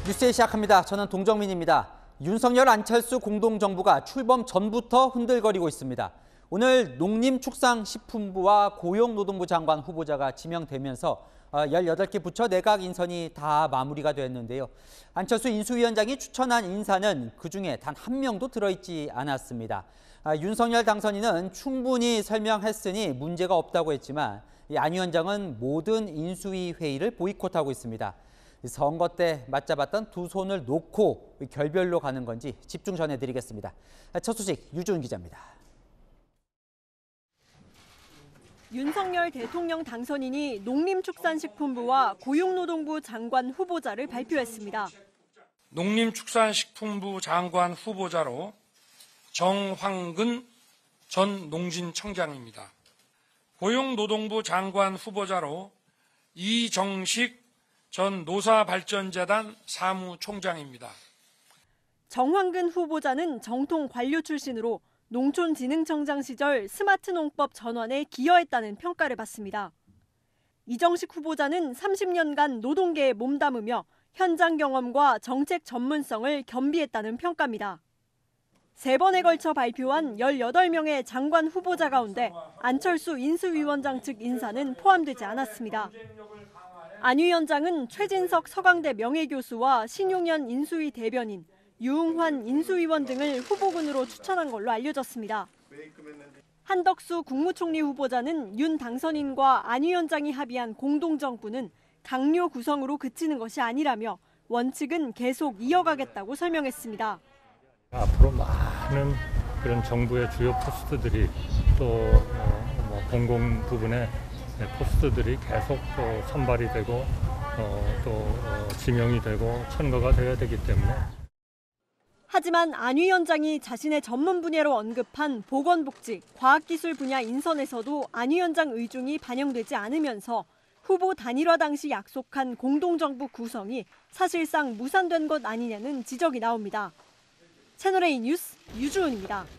뉴스에 시작합니다. 저는 동정민입니다. 윤석열 안철수 공동정부가 출범 전부터 흔들거리고 있습니다. 오늘 농림축산식품부와 고용노동부 장관 후보자가 지명되면서 18개 부처 내각 인선이 다 마무리가 됐는데요. 안철수 인수위원장이 추천한 인사는 그중에 단 한 명도 들어있지 않았습니다. 윤석열 당선인은 충분히 설명했으니 문제가 없다고 했지만 안 위원장은 모든 인수위 회의를 보이콧하고 있습니다. 선거 때 맞잡았던 두 손을 놓고 결별로 가는 건지 집중 전해드리겠습니다. 첫 소식 유주은 기자입니다. 윤석열 대통령 당선인이 농림축산식품부와 고용노동부 장관 후보자를 발표했습니다. 농림축산식품부 장관 후보자로 정황근 전 농진청장입니다. 고용노동부 장관 후보자로 이정식 전 노사발전재단 사무총장입니다. 정황근 후보자는 정통 관료 출신으로 농촌진흥청장 시절 스마트농법 전환에 기여했다는 평가를 받습니다. 이정식 후보자는 30년간 노동계에 몸담으며 현장 경험과 정책 전문성을 겸비했다는 평가입니다. 3번에 걸쳐 발표한 18명의 장관 후보자 가운데 안철수 인수위원장 측 인사는 포함되지 않았습니다. 안 위원장은 최진석 서강대 명예교수와 신용현 인수위 대변인, 유응환 인수위원 등을 후보군으로 추천한 걸로 알려졌습니다. 한덕수 국무총리 후보자는 윤 당선인과 안 위원장이 합의한 공동정부는 당뇨 구성으로 그치는 것이 아니라며 원칙은 계속 이어가겠다고 설명했습니다. 앞으로 많은 그런 정부의 주요 포스트들이 또 공공 부분의 포스트들이 계속 또 선발이 되고 또 지명이 되고 천거가 되어야 되기 때문에. 하지만 안 위원장이 자신의 전문 분야로 언급한 보건복지, 과학기술 분야 인선에서도 안 위원장 의중이 반영되지 않으면서 후보 단일화 당시 약속한 공동정부 구성이 사실상 무산된 것 아니냐는 지적이 나옵니다. 채널A 뉴스 유주은입니다.